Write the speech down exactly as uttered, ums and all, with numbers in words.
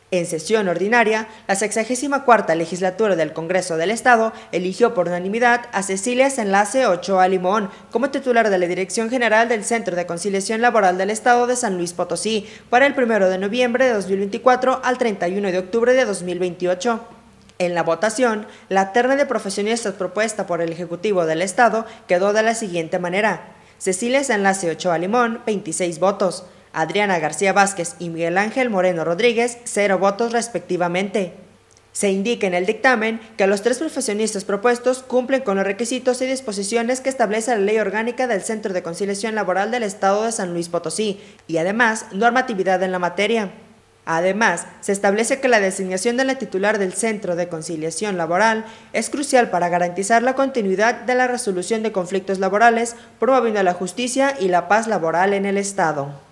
En sesión ordinaria, la sexagésima cuarta legislatura del Congreso del Estado eligió por unanimidad a Cecilia Enlace Ochoa Limón como titular de la Dirección General del Centro de Conciliación Laboral del Estado de San Luis Potosí para el primero de noviembre de dos mil veinticuatro al treinta y uno de octubre de dos mil veintiocho. En la votación, la terna de profesionistas propuesta por el Ejecutivo del Estado quedó de la siguiente manera: Cecilia Enlace Ochoa Limón, veintiséis votos; Adriana García Vázquez y Miguel Ángel Moreno Rodríguez, cero votos respectivamente. Se indica en el dictamen que los tres profesionistas propuestos cumplen con los requisitos y disposiciones que establece la Ley Orgánica del Centro de Conciliación Laboral del Estado de San Luis Potosí y además normatividad en la materia. Además, se establece que la designación de la titular del Centro de Conciliación Laboral es crucial para garantizar la continuidad de la resolución de conflictos laborales, promoviendo la justicia y la paz laboral en el Estado.